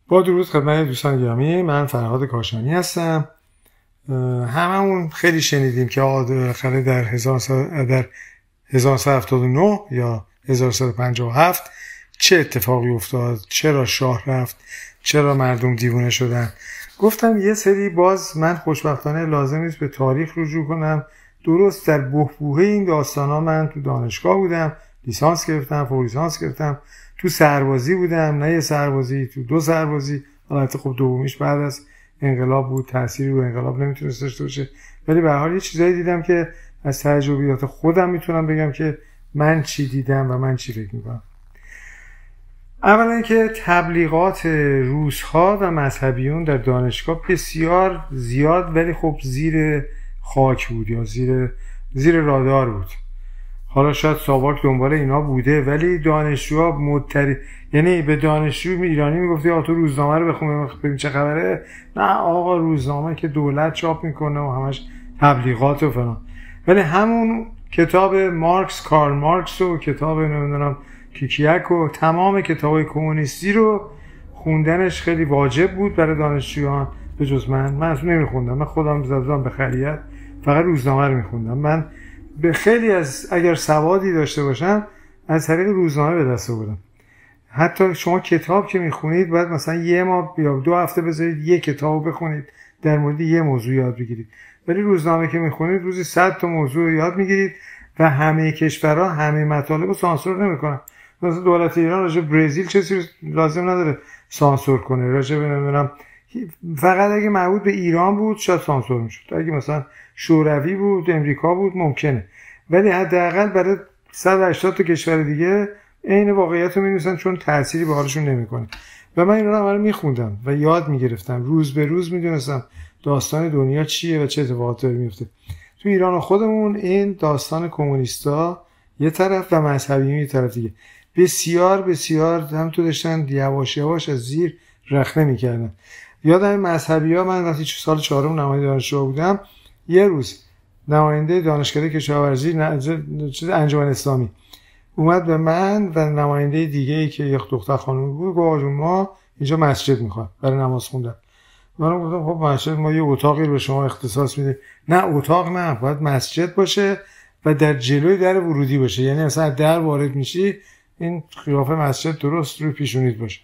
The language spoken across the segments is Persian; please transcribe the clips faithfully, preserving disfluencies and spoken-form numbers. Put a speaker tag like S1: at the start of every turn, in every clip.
S1: با درود خدمت دوستان گرامی، من فرهاد کاشانی هستم. هممون خیلی شنیدیم که آخر در هزار و سیصد و هفتاد و نه یا هزار و سیصد و پنجاه و هفت چه اتفاقی افتاد، چرا شاه رفت، چرا مردم دیوانه شدن. گفتم یه سری باز من خوشبختانه لازم نیست به تاریخ رجوع کنم. درست در بحبوحه این داستانا من تو دانشگاه بودم، لیسانس گرفتم، فوق لیسانس گرفتم، تو سربازی بودم، نه یه سربازی، تو دو سربازی. البته خب دومیش بعد از انقلاب بود، تأثیری رو انقلاب نمیتونست داشته باشه، ولی به هر حال یه چیزایی دیدم که از تجربیات خودم میتونم بگم که من چی دیدم و من چی فکر میکنم. اولا که تبلیغات روس‌ها و مذهبیون در دانشگاه بسیار زیاد ولی خب زیر خاک بود یا زیر زیر رادار بود. حالا شاید ساواک دنبال اینا بوده، ولی دانشجوها مدتری، یعنی به دانشجو ایرانی میگفتی آقا تو روزنامه رو بخون ببین چه خبره. نه آقا روزنامه که دولت چاپ میکنه و همش تبلیغات و فلان. ولی همون کتاب مارکس، کارل مارکس و کتاب نمیدونم کیکیک و تمام کتابای کمونیستی رو خوندنش خیلی واجب بود برای دانشجویان. به جز من من اصلا نمیخوندم، من خودم زدم به خریت، فقط روزنامه رو میخوندم. من به خیلی از اگر سوادی داشته باشم از طریق روزنامه به دست آوردم. حتی شما کتاب که میخونید باید مثلا یه ماه یا دو هفته بذارید یه کتاب بخونید در مورد یه موضوع یاد بگیرید، ولی روزنامه که میخونید روزی صد تا موضوع یاد میگیرید و همه کشورها همه مطالب رو سانسور نمیکنن. مثلا دولت ایران راجع برزیل چیزی لازم نداره سانسور کنه، راجع به نمیدونم فقط اگه مربوط به ایران بود شاید سانسور میشد، اگه مثلا شوروی بود، امریکا بود ممکنه، ولی حداقل برای صد و هشتاد تا کشور دیگه عین واقعیت رو می‌نویسن چون تأثیری به حالشون نمی‌کنه. و من اینا رو اول می‌خوندم و یاد می‌گرفتم، روز به روز می‌دونستم داستان دنیا چیه و چه اتفاقاتی میفته. تو ایران خودمون این داستان کمونیستا یه طرف و مذهبیون یه طرف دیگه بسیار بسیار هم تو داشتن یواش یواش از زیر رخنه می‌کردن. یادم مذهبی‌ها، من وقتی سال چهارم نماینده دانشجو بودم، یه روز نماینده دانشکده کشاورزی چیز انجمن اسلامی اومد به من و نماینده دیگه‌ای که یک دختر خانم بود گفت ما اینجا مسجد می‌خوایم برای نماز خوندن. من گفتم خب مسجد ما یه اتاقی رو به شما اختصاص میده. نه اتاق نه، باید مسجد باشه و در جلوی در ورودی باشه، یعنی مثلا در وارد میشی این قیافه مسجد درست روی پیشونیت باشه.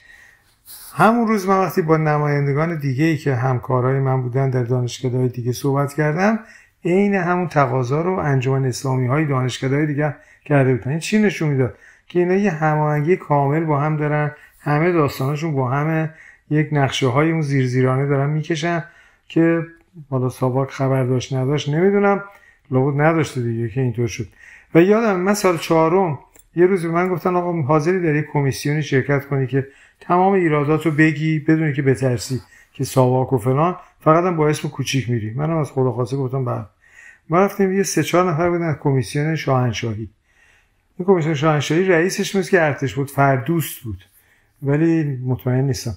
S1: همون روز من وقتی با نمایندگان دیگه‌ای که همکارای من بودن در دانشکده‌های دیگه صحبت کردم، عین همون تقاضا رو انجمن اسلامی‌های دانشکده‌های دیگه کرده بودن. این چی نشون میداد؟ که اینا یه هماهنگی کامل با هم دارن، همه داستاناشون با همه، یک نقشه‌های اون زیرزیرانه دارن میکشن که حالا ساواک خبر داشت نداشت نمیدونم، لابد نداشته دیگه که اینطور شد. و یادم من سال چهارم یه روز به من گفتن آقا حاضری در یک کمیسیونی شرکت کنی که تمام ایرادات رو بگی بدون که بترسی که ساواک و فلان، فقط هم با اسم کوچیک میری. منم از خدا خواسته گفتم بعد ما رفتیم یه سه چهار نفر بودن از کمیسیون شاهنشاهی. این کمیسیون شاهنشاهی رئیسش مثل که ارتش بود، فردوست بود، ولی مطمئن نیستم.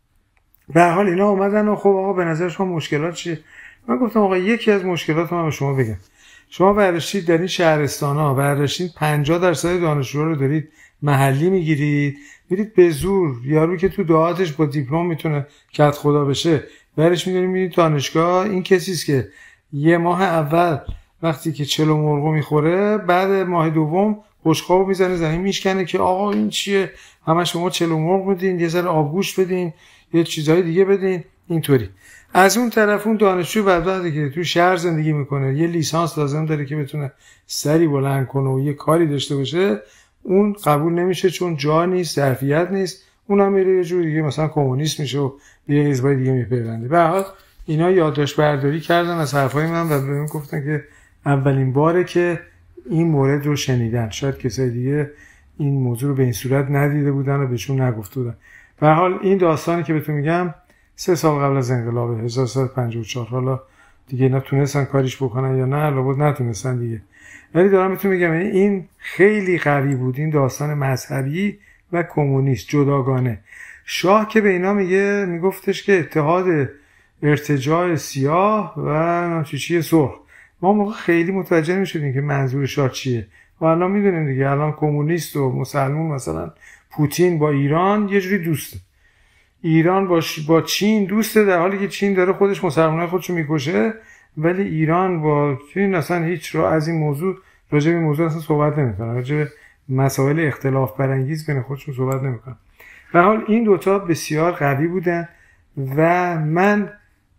S1: به هر حال اینا اومدن و خب آقا به نظر شما مشکلات چیه؟ من گفتم آقا یکی از مشکلات من به شما بگم. شما برداشتید در این شهرستان‌ها برداشتید پنجاه درصد دانشجوها رو دارید محلی میگیرید، میرید به زور یارو که تو دهاتش با دیپلم میتونه کد خدا بشه برش میدونید میرید دانشگاه. این کسیست که یه ماه اول وقتی که چلو مرغو میخوره، بعد ماه دوم بشقابو میزنه زمین میشکنه که آقا این چیه، همه شما چلو مرغ بدین، یه ذره آبگوشت بدین، یه چیزای دیگه بدین. اینطوری از اون طرف اون دانشجو بدبختی که تو شهر زندگی میکنه، یه لیسانس لازم داره که بتونه سری بلند کنه و یه کاری داشته باشه، اون قبول نمیشه چون جا نیست، ظرفیت نیست. اونم میره یه جور دیگه مثلا کمونیست میشه و به یه حزب دیگه میپیونده. به هر حال اینا یادداشت برداری کردن از حرفای من و بهم گفتن که اولین باره که این مورد رو شنیدن. شاید کسای دیگه این موضوع رو به این صورت ندیده بودن و بهشون نگفته بودن. به هر حال این داستانی که بهتون میگم سه سال قبل از انقلاب هزار و سیصد و پنجاه و چهار. حالا دیگه اینا تونستن کاریش بکنن یا نه، لابد نتونستن دیگه، ولی دارم بهتون میگم این خیلی قوی بود، این داستان مذهبی و کمونیست جداگانه. شاه که به اینا میگه، میگفتش که اتحاد ارتجاع سیاه و چیچی سرخ. ما موقع خیلی متوجه نمیشدیم که منظور شاه چیه و الان میدونیم دیگه. الان کمونیست و مسلمان مثلا پوتین با ایران یه جوری دوسته. ایران با, با چین دوسته، در حالی که چین داره خودش مسلمانای خودشو میکشه، ولی ایران با چین اصلا هیچ رو از این موضوع راجع به موضوع اصلا صحبت نمیکنه، راجع به مسائل اختلاف برانگیز بین خودشون صحبت نمیکنه. به حال این دوتا بسیار قوی بودن و من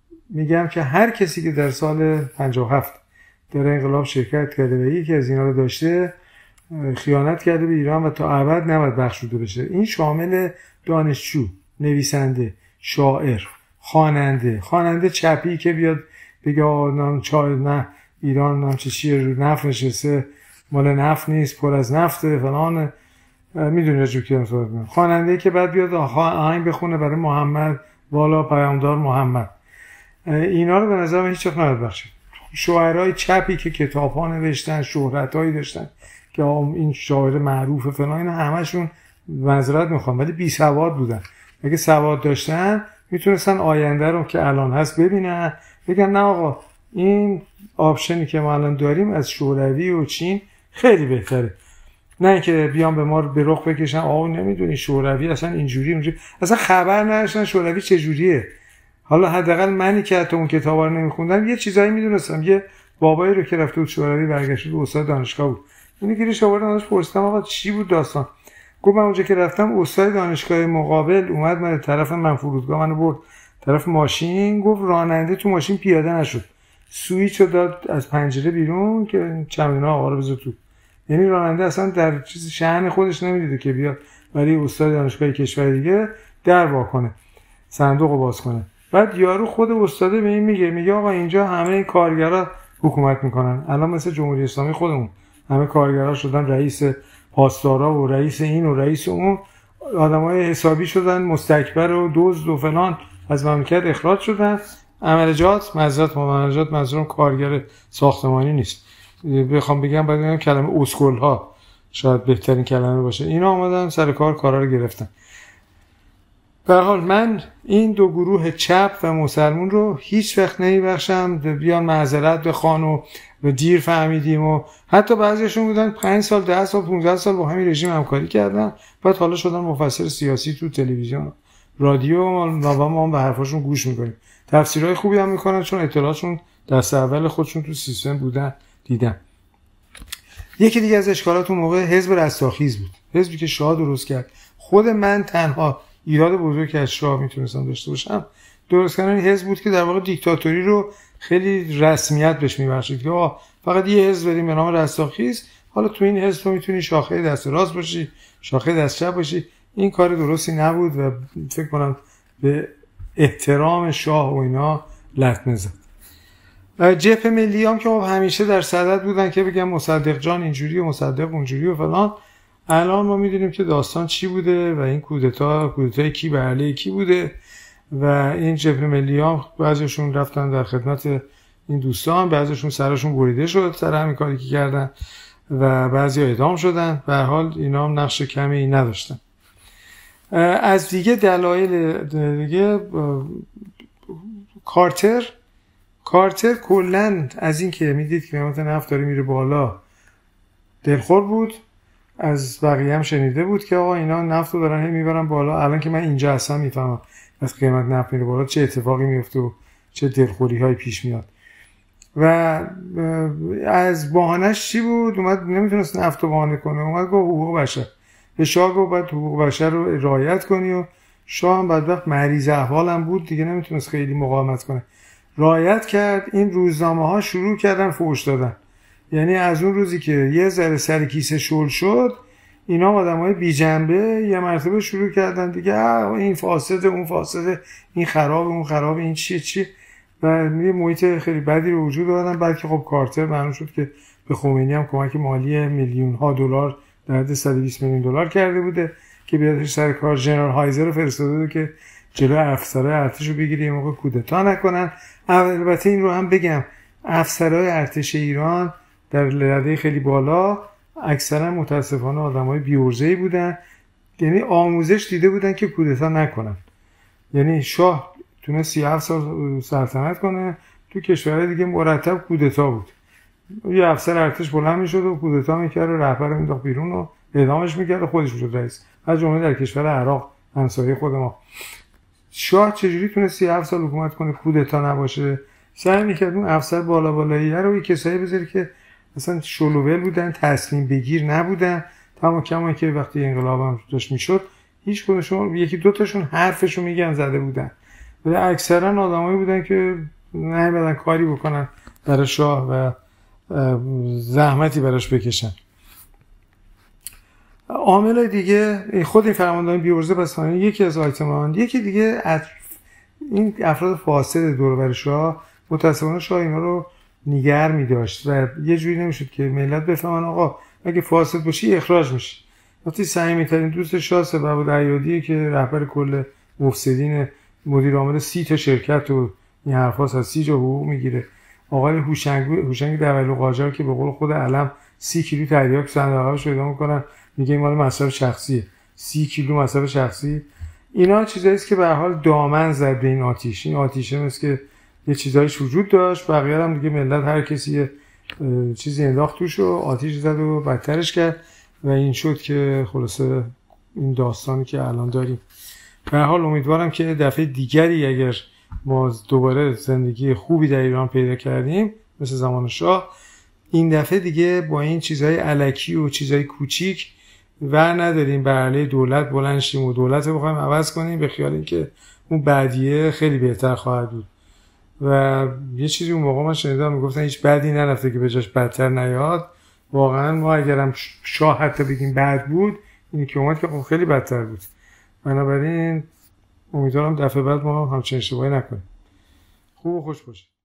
S1: میگم که هر کسی که در سال پنجاه و هفت در انقلاب شرکت کرده و یکی از اینا رو داشته، خیانت کرده به ایران و تا ابد نباید بخشوده بشه. این شامل دانشجو، نویسنده، شاعر، خواننده، خواننده چپی که بیاد بگه نام چای نه ایران نام چه چیه رو نفت نشسته، مال نفت نیست، پر از نفته فلان، میدونی راجع به کی صحبت می‌کنم. خواننده که بعد بیاد آهنگ بخونه برای محمد والا پیامدار محمد، اینا رو به نظر من هیچ وقت نباید بخشید. شاعرای چپی که کتاب‌ها نوشتن، شهرتایی داشتن که این شاعر معروف فلان، اینا همشون معذرت میخوام ولی بی سواد بودن. اگه سواد داشتن میتونستن آینده رو که الان هست ببینن، بگن نه آقا این آپشنی که ما الان داریم از شوروی و چین خیلی بهتره، نه اینکه بیان به ما به رخ بکشن آقا نمیدونی شوروی اصلا اینجوری اونجوری، اصلا خبر نداشتن شوروی چجوریه. حالا حداقل منی که حتی اون کتابا رو نمیخوندم یه چیزایی میدونستم. یه بابایی رو که رفته بود شوروی برگشت بود استاد دانشگاه بود، اونی گیرش آوردن ازش پرسیدم آقا چی بود داستان، گفت من اونجا که رفتم استاد دانشگاه مقابل اومد من طرف من فرودگاه منو برد طرف ماشین، گفت راننده تو ماشین پیاده نشد، سوئیچو داد از پنجره بیرون که چمدونا آقا رو بذار تو. یعنی راننده اصلا در چیز شأن خودش نمیدیده که بیاد برای استاد دانشگاه کشور دیگه در وا کنه، صندوقو باز کنه. بعد یارو خود استاده به این میگه میگه آقا اینجا همه کارگرا حکومت میکنن، الان مثل جمهوری اسلامی خودمون همه کارگرا شدن رئیس پاسدارا و رئیس این و رئیس اون، آدمای حسابی شدن، مستکبر و دزد و فلان از مملکت اخراج شدن. عملجات معذرت عملجات منظورم کارگر ساختمانی نیست، بخوام بگم باید بگم کلمه اسکول ها شاید بهترین کلمه باشه، اینا آمدن سر کار کارا رو گرفتن. به هر حال من این دو گروه چپ و مسلمون رو هیچ وقت نمیبخشم، بیان معذرت بخوان و و دیر فهمیدیم و حتی بعضیشون بودن پنج سال ده سال پانزده سال با همین رژیم همکاری کردن، بعد حالا شدن مفسر سیاسی تو تلویزیون رادیو و ما هم به حرفاشون گوش میکنیم، تفسیرهای خوبی هم میکنن چون اطلاعاتشون دست اول خودشون تو سیستم بودن دیدن. یکی دیگه از اشکالات اون موقع حزب رستاخیز بود، حزبی که شاه درست کرد. خود من تنها ایراد بزرگی که از شاه میتونستم داشته باشم درست کردن حزب بود که در واقع دیکتاتوری رو خیلی رسمیت بهش میبخشید که آقا فقط یه حزب داریم به نام رستاخیز، حالا تو این حزب تو میتونی شاخه دست راست باشی، شاخه دست چپ باشی. این کار درستی نبود و فکر کنم به احترام شاه و اینا لطمه زد. جبهه ملی هم که همیشه در صدد بودن که بگم مصدق جان اینجوری و مصدق اونجوری و فلان، الان ما میدونیم که داستان چی بوده و این کودتا کودتای کی به علیه کی بوده و این جبهه ملی هم بعضیشون رفتن در خدمت این دوستان، بعضیشون سرشون بریده شد سر همین کاری که کردن و بعضی اعدام شدن. به هر حال اینا هم نقش کمی نداشتن. از دیگه دلایل دیگه کارتر کارتر کلن از این که میدید که قیمت نفت داره میره بالا دلخور بود، از بقیه هم شنیده بود که آقا اینا نفت رو دارن میبرن بالا. الان که من اینجا هستم میفهمم از قیمت نفت میره بالا چه اتفاقی میفته و چه دلخوری های پیش میاد. و از بهانه‌اش چی بود؟ اومد نمیتونست نفت رو بهانه کنه، اومد گفت حقوق بشر. به شاه گفت باید حقوق بشر رو رعایت کنی و شاه هم بدبخت مریض احوال هم بود دیگه، نمیتونست خیلی مقاومت کنه، رعایت کرد. این روزنامه ها شروع کردن فحش دادن، یعنی از اون روزی که یه ذره سر کیسه شل شد اینا آدمای بی جنبه یه مرتبه شروع کردن دیگه این فاسده اون فاسده، این خراب اون خراب، این چیه چی و یه محیط خیلی بدی رو وجود آوردن. بلکه خب کارتر معلوم شد که به خمینی هم کمک مالی میلیون ها دلار در حد صد و بیست میلیون دلار کرده بوده که بیادش سر کار. ژنرال هایزر رو فرستاده بود که جلوی افسرهای ارتش رو بگیره یه موقع کودتا نکنن. البته این رو هم بگم افسرهای ارتش ایران در رده خیلی بالا اکثرا متاسفانه آدمای بی‌عرضه‌ای بودن، یعنی آموزش دیده بودن که کودتا نکنن. یعنی شاه تونست سی و هفت سال سلطنت کنه، تو کشورهای دیگه مرتب کودتا بود، یه افسر ارتش بلند میشد و کودتا میکرد و رهبر رو مینداخت بیرون و اعدامش میکرد و خودش میشد رئیس، از جمله در کشور عراق همسایه خود ما. شاه چجوری تونست سی و هفت سال حکومت کنه کودتا نباشه؟ سعی میکرد اون افسر بالا بالایی رو یه کسایی بذاره که مثلا شلوول بودن، تصمیم بگیر نبودن، تمام کما که وقتی انقلاب هم داشت میشد هیچ کدومشون، یکی دو تاشون حرفشو میگن زده بودن، ولی اکثرا آدمایی بودن که نمیدن کاری بکنن برای شاه و زحمتی براش بکشن. عامل دیگه خود این فرماندهان بیورزه بسانی یکی از آیتمان، یکی دیگه این افراد فاسد دور بر شاه، متاسفانه شاه اینا رو نیگر می داشت و یه جوری نمیشد که ملت بفهمن آقا اگه فاسد باشی اخراج میشی. وقتی صمیمی‌ترین دوست شاه سبب عیادی که رهبر کل مفسدین، مدیر عامل سی تا شرکت و این حرفاست، از سی جا حقوق میگیره، آقای هوشنگ هوشنگ دولو قاجار که به قول خود علم سی کیلو تریاک صندوقش پیدا میکنن، میگه مال مصرف شخصیه، سی کیلو مصرف شخصی. اینا چیزایی است که به هر حال دامن زد به این آتیش. این آتیشه مثل که یه چیزایش وجود داشت، بقیه هم دیگه ملت هر کسی چیزی انداخت توش و آتیش زد و بدترش کرد و این شد که خلاصه این داستانی که الان داریم. به هر حال امیدوارم که دفعه دیگری اگر ما دوباره زندگی خوبی در ایران پیدا کردیم مثل زمان شاه، این دفعه دیگه با این چیزهای الکی و چیزهای کوچیک و نداریم بر علیه دولت بلند شیم و دولت رو بخوایم عوض کنیم به خیال اینکه اون بعدیه خیلی بهتر خواهد بود. و یه چیزی اون موقع من شنیدم میگفتن هیچ بدی نرفته که به جاش بدتر نیاد. واقعا ما اگرم شاه حتی بگیم بد بود، اینی که اومد که خیلی بدتر بود. بنابراین امیدوارم دفعه بعد ما همچین اشتباهی نکنیم. خوب و خوش باشه.